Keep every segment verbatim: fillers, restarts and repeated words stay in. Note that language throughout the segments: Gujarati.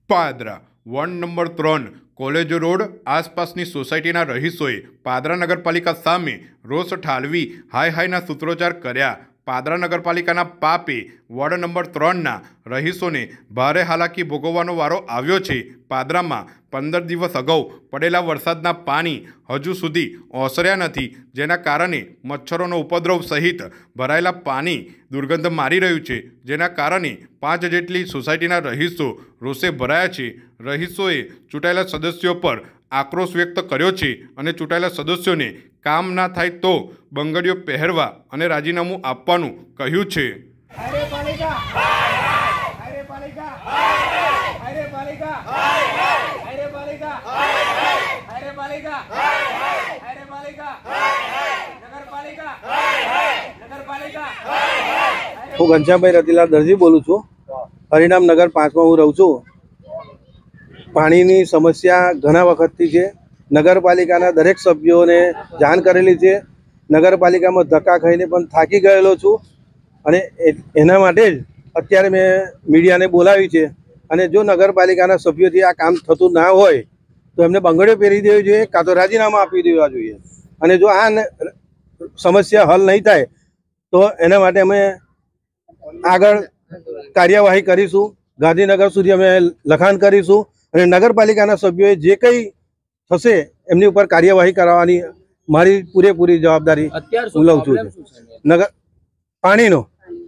પાદરા વોર્ડ નંબર ત્રણ કોલેજ રોડ આસપાસની સોસાયટીના રહીશોએ પાદરા નગરપાલિકા સામે રોષ ઠાલવી હાય હાયના સૂત્રોચ્ચાર કર્યા। પાદરા નગરપાલિકાના પાપે વોર્ડ નંબર ત્રણના રહીશોને ભારે હાલાકી ભોગવવાનો વારો આવ્યો છે। પાદરામાં પંદર દિવસ અગાઉ પડેલા વરસાદના પાણી હજુ સુધી ઓસર્યા નથી, જેના કારણે મચ્છરોનો ઉપદ્રવ સહિત ભરાયેલા પાણી દુર્ગંધ મારી રહ્યું છે, જેના કારણે પાંચ જેટલી સોસાયટીના રહીશો રોષે ભરાયા છે। રહીશોએ ચૂંટાયેલા સદસ્યો પર આક્રોશ વ્યક્ત કર્યો છે અને ચૂંટાયેલા સદસ્યોને કામ ના થાય તો બંગડીઓ પહેરવા અને રાજીનામું આપવાનું કહ્યું છે। હું ઘનશ્યામભાઈ રતિલાલ દરજી બોલું છું। હરિનામ નગર પાંચમાં હું રહું છું। પાણીની સમસ્યા ઘણા વખતથી છે। નગરપાલિકાના દરેક સભ્યોને જાણ કરેલી છે। નગરપાલિકામાં ધક્કા ખાઈને પણ થાકી ગયેલો છું અને એના માટે જ અત્યારે મેં મીડિયાને બોલાવી છે। અને જો નગરપાલિકાના સભ્યોથી આ કામ થતું ના હોય તો એમને બંગડીઓ પહેરી દેવી જોઈએ, કાં તો રાજીનામા આપી દેવા જોઈએ। અને જો આ સમસ્યા હલ નહીં થાય તો એના માટે અમે આગળ કાર્યવાહી કરીશું। ગાંધીનગર સુધી અમે લખાણ કરીશું અને નગરપાલિકાના સભ્યોએ જે કંઈ થશે એમની ઉપર કાર્યવાહી કરવાની મારી પૂરેપૂરી જવાબદારી હું લઉં છું। નગર પાણીનો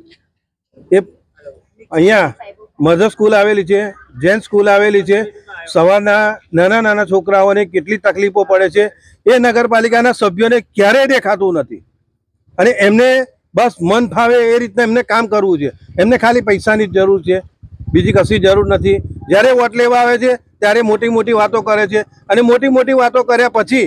એ અહીંયા મધર સ્કૂલ આવેલી છે, જૈન સ્કૂલ આવેલી છે। સવારના નાના નાના છોકરાઓને કેટલી તકલીફો પડે છે એ નગરપાલિકાના સભ્યોને ક્યારેય દેખાતું નથી અને એમને બસ મન ફાવે એ રીતના એમને કામ કરવું છે। એમને ખાલી પૈસાની જ જરૂર છે, બીજી કશી જરૂર નથી। જ્યારે વોટ લેવા આવે છે ત્યારે મોટી મોટી વાતો કરે છે અને મોટી મોટી વાતો કર્યા પછી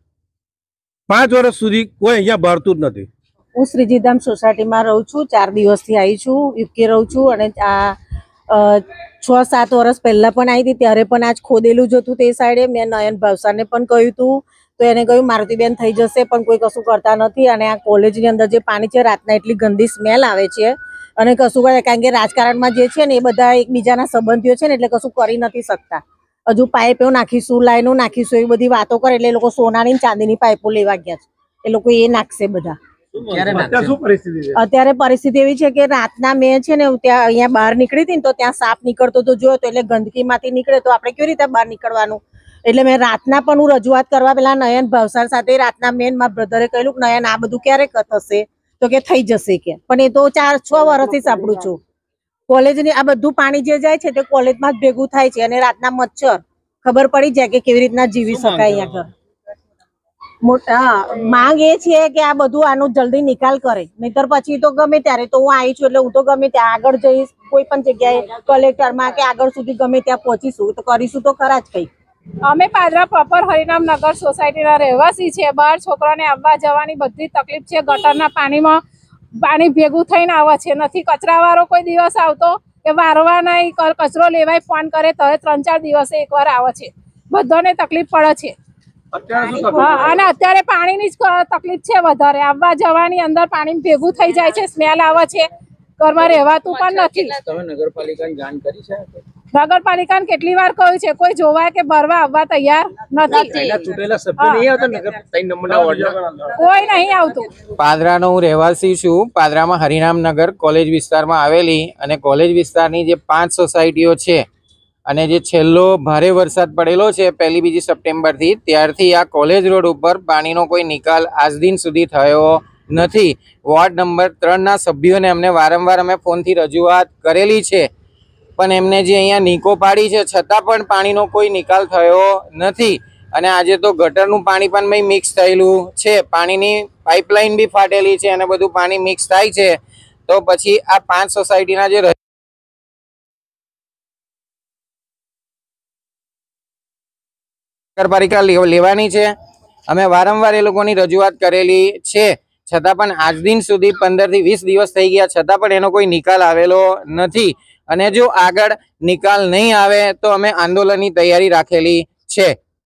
પાંચ વર્ષ સુધી કોઈ અહીંયા ભરતું જ નથી। હું શ્રીજીધામ સોસાયટીમાં રહું છું, ચાર દિવસથી આવી છું, યુકે રહું છું અને આ છ સાત વર્ષ પહેલાં પણ આવી હતી, ત્યારે પણ આજ ખોદેલું જ હતું તે સાઈડે। મેં નયન ભાવસારને પણ કહ્યું હતું તો એને કહ્યું મારુતિબેન થઈ જશે, પણ કોઈ કશું કરતા નથી। અને આ કોલેજની અંદર જે પાણી છે રાતના એટલી ગંદી સ્મેલ આવે છે અને કશું કરે, કારણ કે રાજકારણમાં જે છે ને એ બધા એકબીજાના સંબંધીઓ છે ને એટલે કશું કરી નથી શકતા। હજુ પાઇપો નાખીશું, લાઈનો નાખીશું એવી બધી વાતો કરે એટલે એ લોકો સોનાની ચાંદીની પાઇપો લેવા ગયા છે, એ લોકો એ નાખશે બધા। અત્યારે પરિસ્થિતિ એવી છે કે રાતના મેં છે ને ત્યાં અહીંયા બહાર નીકળી હતી ને તો ત્યાં સાપ નીકળતો તો જોયો તો એટલે ગંદકીમાંથી નીકળે તો આપણે કેવી રીતે બહાર નીકળવાનું, એટલે મેં રાતના પણ હું રજૂઆત કરવા પેલા નયન ભાવસાર સાથે રાતના મેન મારા બ્રધરે કહ્યું કે નયન આ બધું ક્યારે થશે, તો કે થઈ જશે કે, પણ એ તો ચાર છ વર્ષથી સાંભળું છું। કોલેજની આ બધું પાણી જે જાય છે તે કોલેજમાં જ ભેગું થાય છે અને રાતના મચ્છર ખબર પડી જાય કે કેવી રીતના જીવી શકાય અહીંયા આગળ। મોટા માંગ એ છે કે આ બધું આનો જલ્દી નિકાલ કરે, નહીતર પછી તો ગમે ત્યારે તો હું આવી છું એટલે હું તો ગમે ત્યાં આગળ જઈશ, કોઈ પણ જગ્યાએ કલેક્ટરમાં કે આગળ સુધી ગમે ત્યાં પહોંચીશું તો કરીશું તો ખરા જ કંઈક। અમે પાદરા પ્રોપર હરિનામ નગર સોસાયટીના રહેવાસી છે। બહાર છોકરાને આવવા જવાની બધી તકલીફ છે। ગટરના પાણીમાં પાણી ભેગું થઈને આવે છે, નથી કચરાવાળો કોઈ દિવસ આવતો કે વારવા નહીં, કચરો લેવાય ફોન કરે તો ત્રણ ચાર દિવસે એકવાર આવે છે, બધાને તકલીફ પડે છે। હા, અને અત્યારે પાણીની જ તકલીફ છે વધારે, આવવા જવાની અંદર પાણી ભેગું થઈ જાય છે, સ્મેલ આવે છે, ઘરમાં રહેવાતું પણ નથી। નગરપાલિકાને જાણ કરી છે? નગરપાલિકાને કેટલી વાર કહ્યું છે, કોઈ જોવા કે ભરવા આવવા તૈયાર નથી, કોઈ નહીં આવતું। પાદરાનો હું રહેવાસી છું। પાદરામાં હરિનામ નગર કોલેજ વિસ્તારમાં આવેલી અને કોલેજ વિસ્તારની જે પાંચ સોસાયટીઓ છે અને જે છેલ્લો ભારે વરસાદ પડેલો છે પહેલી બીજી સપ્ટેમ્બરથી, ત્યારથી આ કોલેજ રોડ ઉપર પાણીનો કોઈ નિકાલ આજ દિન સુધી થયો નથી। વોર્ડ નંબર ત્રણના સભ્યોને અમને વારંવાર અમે ફોનથી રજૂઆત કરેલી છે, પણ એમને જે અહીંયા નીકો પાડી છે છતાં પણ પાણીનો કોઈ નિકાલ થયો નથી। અને આજે તો ગટરનું પાણી પણ મિક્સ થયેલું છે, પાણીની પાઇપલાઇન બી ફાટેલી છે અને બધું પાણી મિક્સ થાય છે, તો પછી આ પાંચ સોસાયટીના જે નગરપાલિકા લેવાની છે, અમે વારંવાર એ લોકોની રજૂઆત કરેલી છે, છતાં પણ આજ દિન સુધી પંદર થી વીસ દિવસ થઈ ગયા છતાં પણ એનો કોઈ નિકાલ આવેલો નથી। અને જો આગળ નિકાલ નહીં આવે તો અમે આંદોલનની તૈયારી રાખેલી છે।